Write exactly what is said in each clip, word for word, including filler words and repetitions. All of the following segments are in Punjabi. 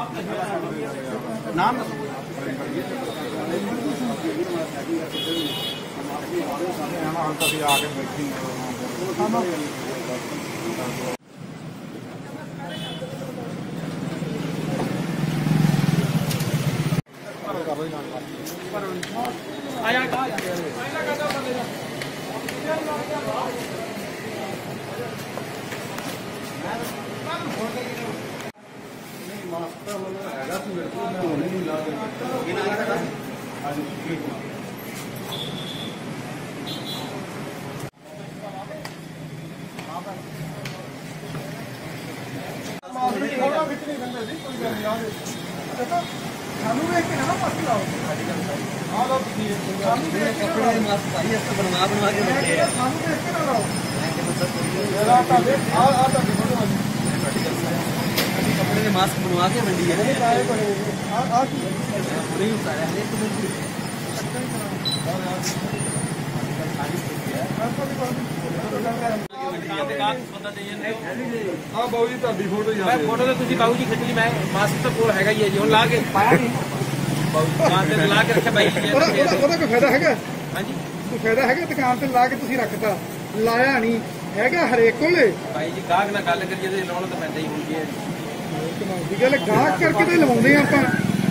नाम आगे बैठी आया ਸਾਨੂੰ ਵੇਖ ਕੇ ਨਾ ਪਾਸ ਲਾਓ ਆ ਲੋ ਤੁਸੀਂ ਸਾਨੂੰ ਵੇਖ ਕੇ ਕੱਪੜੇ ਮਾਸਕ ਭਾਈ ਇਸ ਤੋਂ ਬਣਵਾ ਬਣਵਾ ਕੇ ਰੱਖੇ ਆ ਸਾਨੂੰ ਵੇਖ ਕੇ ਨਾ ਲਾਓ ਇਹਦਾ ਤਾਂ ਦੇਖ ਆ ਆ ਤਾਂ ਫੋਟੋ ਆ ਅਸੀਂ ਕੱਪੜੇ ਦੇ ਮਾਸਕ ਬਣਵਾ ਕੇ ਮੰਡੀ ਹੈ ਨਾ ਸਾਰੇ ਬਣੇ ਆ ਆ ਕੀ ਨਹੀਂ ਉਤਾਰਿਆ ਹੈ ਇੱਕ ਮਿੰਟ हाँ बाबू जी ਤੁਹਾਡੀ फोटो याद फोटो तो तुसी बाबू जी खिच ली मैं मास्क तो कोल हैगा ही है जी हुन ला के पाया नहीं दुकान ते ला के रखे भाई जी ਉਹਦਾ ਕੋਈ ਫਾਇਦਾ ਹੈਗਾ ਹਾਂਜੀ ਕੋਈ ਫਾਇਦਾ ਹੈਗਾ ਦੁਕਾਨ ਤੇ ਲਾ ਕੇ ਤੁਸੀਂ ਰੱਖਤਾ ਲਾਇਆ ਨਹੀਂ ਹੈਗਾ ਹਰੇਕ ਕੋਲੇ ਭਾਈ ਜੀ ਗਾਹਕ ਨਾਲ ਗੱਲ ਕਰੀਏ ਤੇ ਲਾਉਣ ਤਾਂ ਪੈਂਦਾ ਹੀ ਹੁੰਦੀ ਹੈ ਜੀ ਗੱਲ ਗਾਹਕ ਕਰਕੇ ਤੇ ਲਵਾਉਂਦੇ ਆਪਾਂ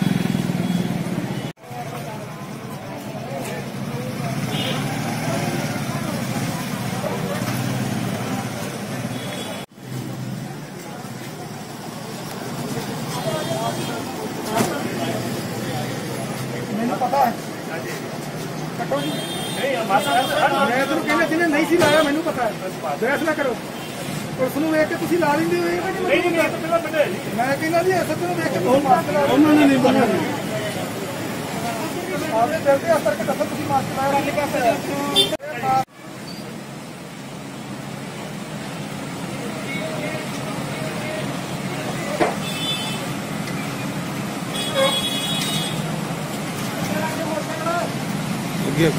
पता है कटो जी मैं तो कहना जिन्हें नहीं सी लाया मैनू पता है बहस ना करो पुलिस नूं वेख के तुसीं ला लेंदे हो मैं कहना जी ऐसा तो वेख के तुसीं मास्क ला उन्होंने नहीं बोला आपने डरते असर के दफा तुसीं मास्क लाया Give.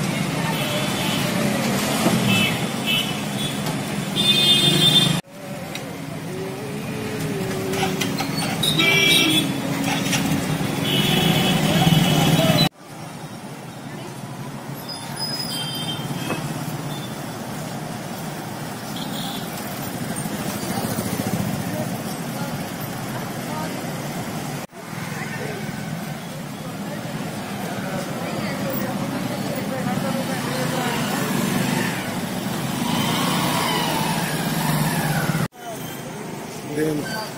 Then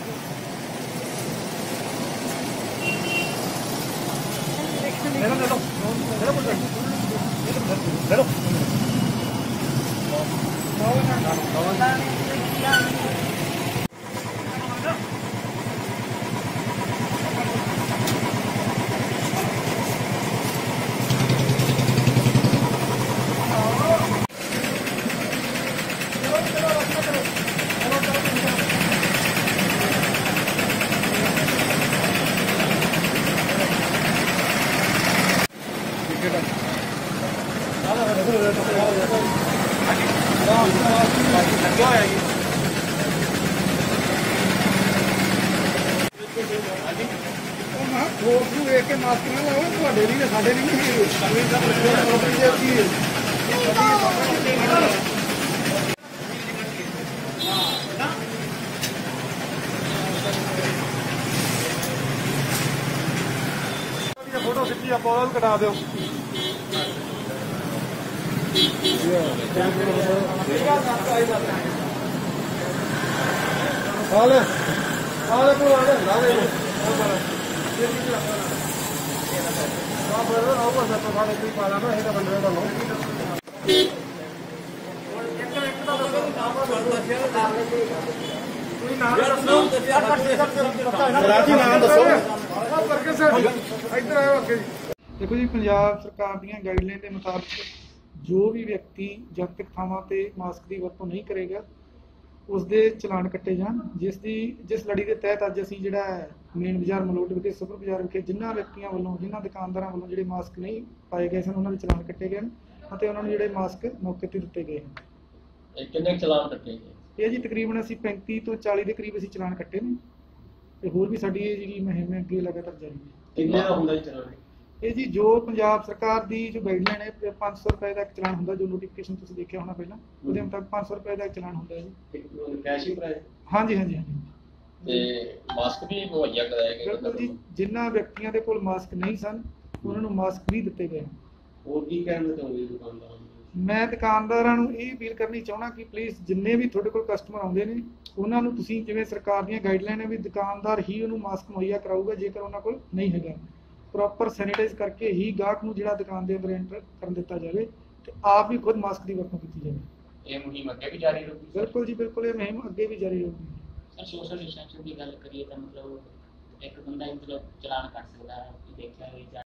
वेख के मास्क ना लाओ ਤੁਹਾਡੇ ਨਹੀਂ ਸਾਡੇ ਨਹੀਂ फोटो खिंची आप कटा दो साले साले को आले ला दे आप बरो आओ बस तो साले कोई पाला ना है बंदे का लो कोई नाम दसो राजी नाम दसो करके सर इधर आओ आगे देखो जी पंजाब सरकार ਦੀਆਂ ਗਾਈਡਲਾਈਨ ਦੇ ਮੁਤਾਬਕ ਜੋ ਵੀ ਵਿਅਕਤੀ ਜਨਤਕ ਥਾਵਾਂ ਤੇ ਮਾਸਕ ਦੀ ਵਰਤੋਂ ਨਹੀਂ ਕਰੇਗਾ ਉਸ ਦੇ ਚਲਾਨ ਕੱਟੇ ਜਾਣ ਜਿਸ ਦੀ ਜਿਸ ਲੜੀ ਦੇ ਤਹਿਤ ਅੱਜ ਅਸੀਂ ਜਿਹੜਾ ਮੇਨ ਬਾਜ਼ਾਰ ਮਲੋਟ ਵਿਖੇ ਸੁਪਰ ਬਾਜ਼ਾਰ ਵਿਖੇ ਜਿਨ੍ਹਾਂ ਵਿਅਕਤੀਆਂ ਵੱਲੋਂ ਜਿਨ੍ਹਾਂ ਦੁਕਾਨਦਾਰਾਂ ਵੱਲੋਂ ਜਿਹੜੇ ਮਾਸਕ ਨਹੀਂ ਪਾਏ ਗਏ ਸਨ ਉਹਨਾਂ ਦੇ ਚਲਾਨ ਕੱਟੇ ਗਏ ਅਤੇ ਉਹਨਾਂ ਨੂੰ ਜਿਹੜੇ ਮਾਸਕ ਮੌਕੇ ਤੇ ਦਿੱਤੇ ਗਏ ਹਨ। ਕਿੰਨੇ ਚਲਾਨ ਕੱਟੇ ਗਏ? ਇਹ ਜੀ ਤਕਰੀਬਨ ਅਸੀਂ ਪੈਂਤੀ ਤੋਂ ਚਾਲੀ ਦੇ ਕਰੀਬ ਅਸੀਂ ਚਲਾਨ ਕੱਟੇ ਨੇ ਤੇ ਹੋਰ ਵੀ ਸਾਡੀ ਇਹ ਜਿਹੜੀ ਮੁਹਿੰਮ ਹੈ ਅੱਗੇ ਲਗਾਤਾਰ ਜਾਰੀ ਹੈ। ਕਿੰਨੇ ਦਾ ਹੁੰਦਾ ਜੀ ਚਲਾਨ? ਇਹ ਜੀ ਜੋ ਪੰਜਾਬ ਸਰਕਾਰ ਦੀ ਜੋ ਗਾਈਡਲਾਈਨ ਹੈ ਪੰਜ ਸੌ ਰੁਪਏ ਦਾ ਇੱਕ ਚਲਾਨ ਹੁੰਦਾ, ਜੋ ਨੋਟੀਫਿਕੇਸ਼ਨ ਤੁਸੀਂ ਦੇਖਿਆ ਹੋਣਾ ਪਹਿਲਾਂ, ਉਹਦੇ ਮੁਤਾਬਕ ਪੰਜ ਸੌ ਰੁਪਏ ਦਾ ਇੱਕ ਚਲਾਨ ਹੁੰਦਾ ਹੈ ਜੀ। ਕੈਸ਼ ਹੀ ਪ੍ਰਾਈਸ? ਹਾਂਜੀ ਹਾਂਜੀ ਹਾਂਜੀ। ਤੇ ਮਾਸਕ ਵੀ ਮੁਹੱਈਆ ਕਰਾਇਆ ਗਿਆ? ਬਿਲਕੁਲ ਜੀ, ਜਿਨ੍ਹਾਂ ਵਿਅਕਤੀਆਂ ਦੇ ਕੋਲ ਮਾਸਕ ਨਹੀਂ ਸਨ ਉਹਨਾਂ ਨੂੰ ਮਾਸਕ ਵੀ ਦਿੱਤੇ ਗਏ। ਹੋਰ ਕੀ ਕਹਿਣਾ ਚਾਹੁੰਦੇ ਦੁਕਾਨਦਾਰਾਂ ਨੂੰ? ਮੈਂ ਦੁਕਾਨਦਾਰਾਂ ਨੂੰ ਇਹ ਅਪੀਲ ਕਰਨੀ ਚਾਹੁੰਦਾ ਕਿ ਪਲੀਜ਼ ਜਿੰਨੇ ਵੀ ਤੁਹਾਡੇ ਕੋਲ ਕਸਟਮਰ ਆਉਂਦੇ ਨੇ ਉਹਨਾਂ ਨੂੰ ਤੁਸੀਂ, ਜਿਵੇਂ ਸਰਕਾਰ ਦੀਆਂ ਗਾਈਡਲਾਈਨ ਹੈ ਵੀ ਦੁਕਾਨਦਾਰ ਹੀ ਉਹਨੂੰ ਮਾਸਕ ਮੁਹੱਈਆ ਕਰਾਊਗਾ, ਜੇਕਰ ਉਹਨਾਂ ਕੋਲ ਨਹੀਂ ਹੈਗਾ ਪ੍ਰੋਪਰ ਸੈਨੀਟਾਈਜ਼ ਕਰਕੇ ਹੀ ਗਾਹਕ ਨੂੰ ਜਿਹੜਾ ਦੁਕਾਨ ਦੇ ਅੰਦਰ ਐਂਟਰ ਕਰਨ ਦਿੱਤਾ ਜਾਵੇ ਤੇ ਆਪ ਵੀ ਖੁਦ ਮਾਸਕ ਦੀ ਵਰਤੋਂ ਕੀਤੀ ਜਾਵੇ। ਇਹ ਮੁਹਿੰਮ ਅੱਗੇ ਵੀ ਜਾਰੀ ਰਹੂਗੀ? ਬਿਲਕੁਲ ਜੀ ਬਿਲਕੁਲ, ਇਹ ਮੁਹਿੰਮ ਅੱਗੇ ਵੀ ਜਾਰੀ ਰਹੂਗੀ। ਸਰ ਸੋਸ਼ਲ ਡਿਸਟੈਂਸਿੰਗ ਦੀ ਗੱਲ ਕਰੀਏ ਤਾਂ ਮਤਲਬ ਇੱਕ ਬੰਦਾ ਹੀ ਮਤਲਬ ਚਲਾਨ ਕਰ ਸਕਦਾ ਹੈ, ਦੇਖਿਆ ਹੋਵੇ